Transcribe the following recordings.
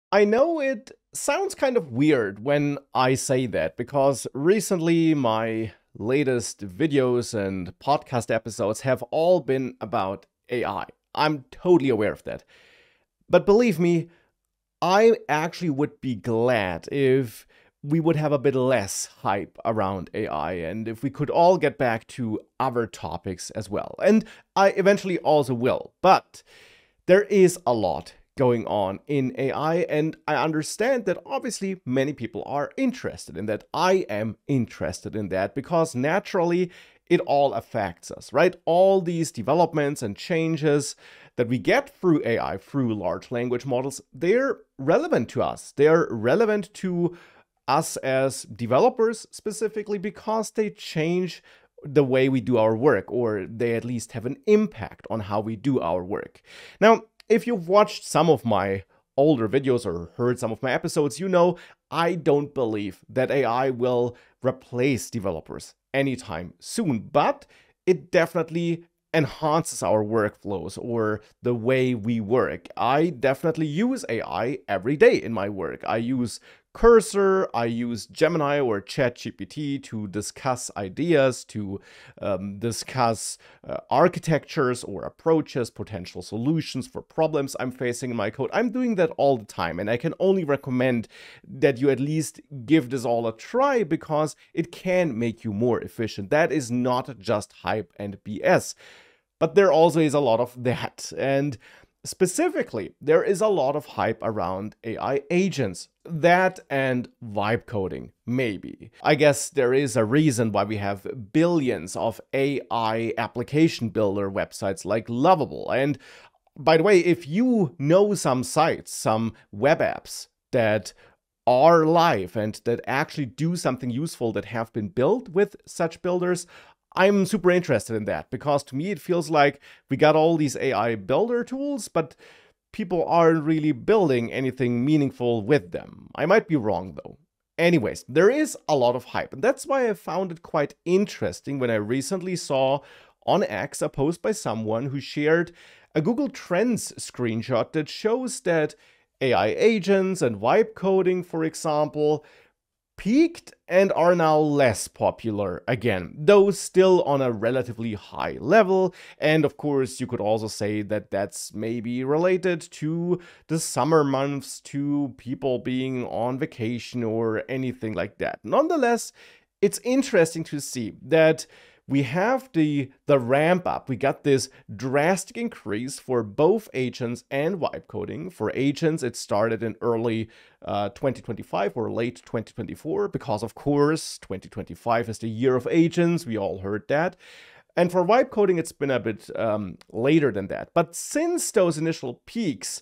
I know it sounds kind of weird when I say that because recently my latest videos and podcast episodes have all been about AI. I'm totally aware of that. But believe me, I actually would be glad if we would have a bit less hype around AI and if we could all get back to other topics as well. And I eventually also will. But there is a lot going on in AI, and I understand that obviously many people are interested in that. I am interested in that because naturally it all affects us, right? All these developments and changes that we get through AI, through large language models, they're relevant to us. They're relevant to us as developers specifically because they change the way we do our work, or they at least have an impact on how we do our work. Now, if you've watched some of my older videos or heard some of my episodes, you know I don't believe that AI will replace developers anytime soon, but it definitely enhances our workflows or the way we work. I definitely use AI every day in my work. I use Cursor, I use Gemini or ChatGPT to discuss ideas, to discuss architectures or approaches, potential solutions for problems I'm facing in my code. I'm doing that all the time, and I can only recommend that you at least give this all a try because it can make you more efficient. That is not just hype and BS, but there also is a lot of that. And specifically, there is a lot of hype around AI agents. That and vibe coding, maybe. I guess there is a reason why we have billions of AI application builder websites like Lovable. And by the way, if you know some sites, some web apps that are live and that actually do something useful that have been built with such builders, I'm super interested in that because to me it feels like we got all these AI builder tools, but people aren't really building anything meaningful with them. I might be wrong though. Anyways, there is a lot of hype, and that's why I found it quite interesting when I recently saw on X a post by someone who shared a Google Trends screenshot that shows that AI agents and vibe coding, for example, peaked and are now less popular again, though still on a relatively high level. And of course, you could also say that that's maybe related to the summer months, to people being on vacation or anything like that. Nonetheless, it's interesting to see that we have the ramp up. We got this drastic increase for both agents and vibe coding. For agents, it started in early 2025 or late 2024, because of course 2025 is the year of agents. We all heard that. And for vibe coding, it's been a bit later than that. But since those initial peaks,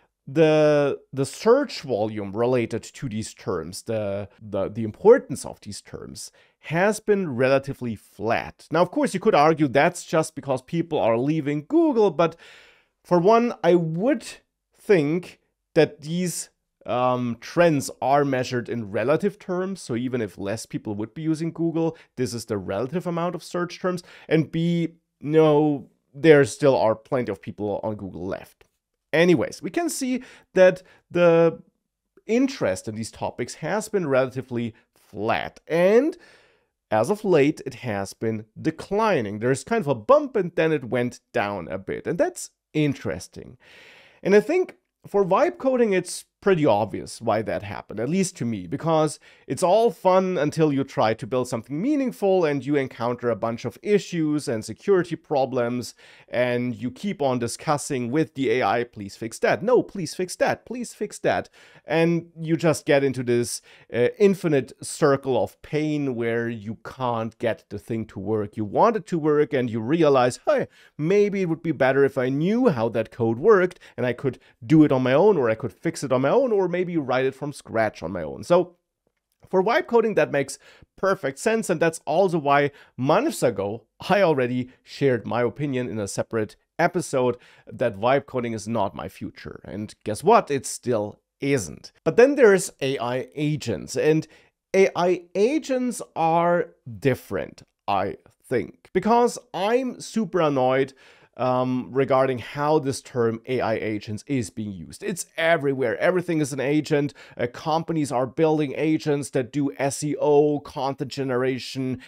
the search volume related to these terms, the importance of these terms, has been relatively flat. Now, of course, you could argue that's just because people are leaving Google, but for one, I would think that these trends are measured in relative terms. So even if less people would be using Google, this is the relative amount of search terms. And B, no, there still are plenty of people on Google left. Anyways, we can see that the interest in these topics has been relatively flat, and as of late, it has been declining. There's kind of a bump and then it went down a bit, and that's interesting. And I think for vibe coding, it's pretty obvious why that happened, at least to me, because it's all fun until you try to build something meaningful and you encounter a bunch of issues and security problems, and you keep on discussing with the AI, please fix that, no, please fix that, please fix that. And you just get into this infinite circle of pain where you can't get the thing to work you want it to work, and you realize, hey, maybe it would be better if I knew how that code worked and I could do it on my own, or I could fix it on my own, or maybe write it from scratch on my own. So for vibe coding, that makes perfect sense. And that's also why months ago, I already shared my opinion in a separate episode that vibe coding is not my future. And guess what? It still isn't. But then there's AI agents, and AI agents are different, I think, because I'm super annoyed regarding how this term AI agents is being used. It's everywhere. Everything is an agent. Companies are building agents that do SEO, content generation,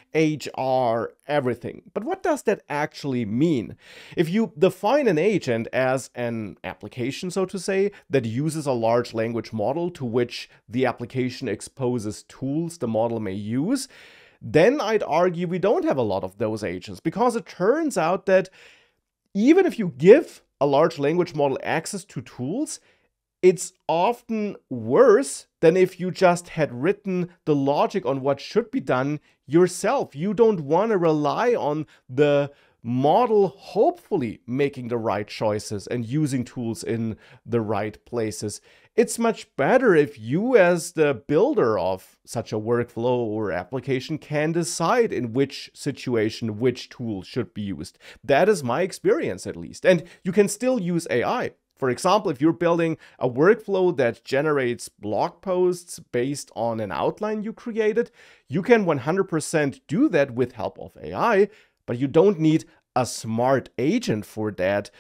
HR, everything. But what does that actually mean? If you define an agent as an application, so to say, that uses a large language model to which the application exposes tools the model may use, then I'd argue we don't have a lot of those agents, because it turns out that even if you give a large language model access to tools, it's often worse than if you just had written the logic on what should be done yourself. You don't want to rely on the model hopefully making the right choices and using tools in the right places. It's much better if you, as the builder of such a workflow or application, can decide in which situation which tool should be used. That is my experience, at least. And you can still use AI. For example, if you're building a workflow that generates blog posts based on an outline you created, you can 100% do that with help of AI. But you don't need a smart agent for that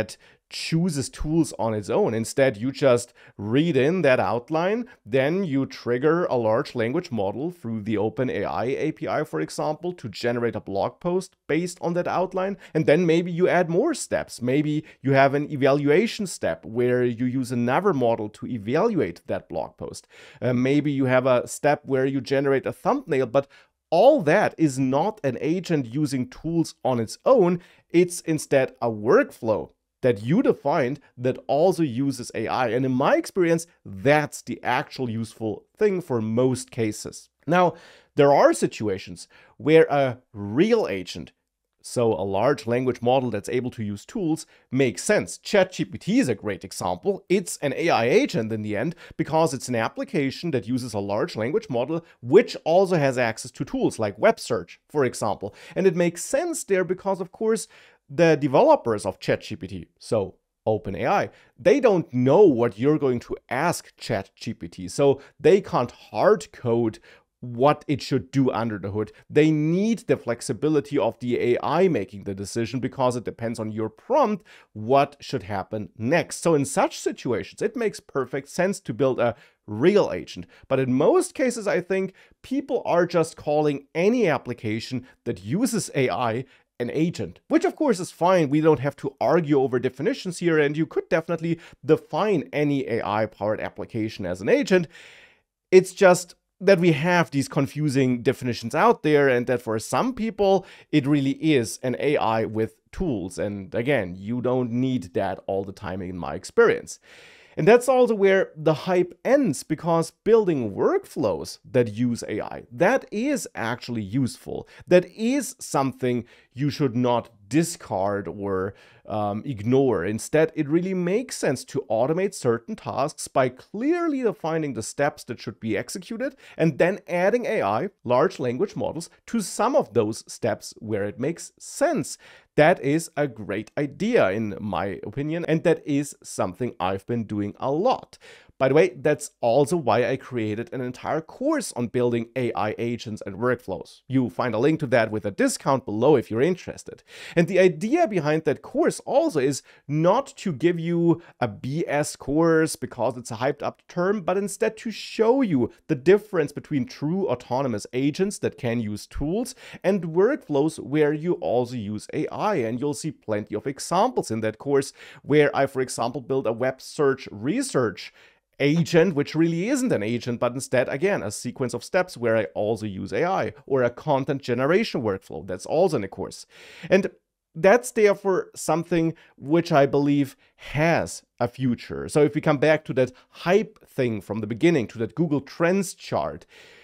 chooses tools on its own. Instead, you just read in that outline, then you trigger a large language model through the OpenAI API, for example, to generate a blog post based on that outline. And then maybe you add more steps. Maybe you have an evaluation step where you use another model to evaluate that blog post. Maybe you have a step where you generate a thumbnail, but all that is not an agent using tools on its own. It's instead a workflow that you defined that also uses AI. And in my experience, that's the actual useful thing for most cases. Now, there are situations where a real agent, so a large language model that's able to use tools, makes sense. ChatGPT is a great example. It's an AI agent in the end because it's an application that uses a large language model which also has access to tools like web search, for example. And it makes sense there because, of course, the developers of ChatGPT, so OpenAI, they don't know what you're going to ask ChatGPT, so they can't hard code what it should do under the hood. They need the flexibility of the AI making the decision because it depends on your prompt what should happen next. So in such situations, it makes perfect sense to build a real agent. But in most cases, I think people are just calling any application that uses AI an agent, which of course is fine. We don't have to argue over definitions here, and you could definitely define any AI-powered application as an agent. It's just that we have these confusing definitions out there, and that for some people, it really is an AI with tools. And again, you don't need that all the time in my experience. And that's also where the hype ends, because building workflows that use AI, that is actually useful. That is something you should not discard or ignore. Instead, it really makes sense to automate certain tasks by clearly defining the steps that should be executed and then adding AI, large language models, to some of those steps where it makes sense. That is a great idea, in my opinion, and that is something I've been doing a lot. By the way, that's also why I created an entire course on building AI agents and workflows. You find a link to that with a discount below if you're interested. And the idea behind that course also is not to give you a BS course because it's a hyped up term, but instead to show you the difference between true autonomous agents that can use tools and workflows where you also use AI. And you'll see plenty of examples in that course where I, for example, built a web search research agent, which really isn't an agent, but instead, again, a sequence of steps where I also use AI, or a content generation workflow that's also in a course. And that's therefore something which I believe has a future. So if we come back to that hype thing from the beginning, to that Google Trends chart,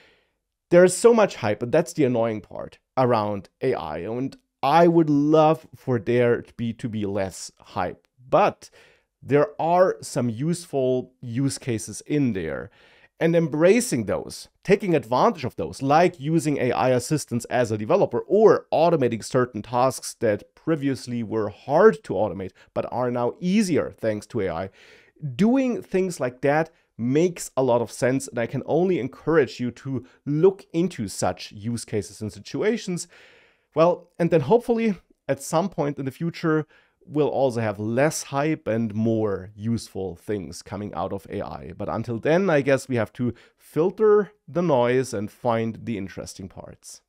there's so much hype, and that's the annoying part around AI. And I would love for there to be less hype, but there are some useful use cases in there, and embracing those, taking advantage of those, like using AI assistants as a developer or automating certain tasks that previously were hard to automate but are now easier thanks to AI. Doing things like that makes a lot of sense, and I can only encourage you to look into such use cases and situations. Well, and then hopefully at some point in the future, we'll also have less hype and more useful things coming out of AI. But until then, I guess we have to filter the noise and find the interesting parts.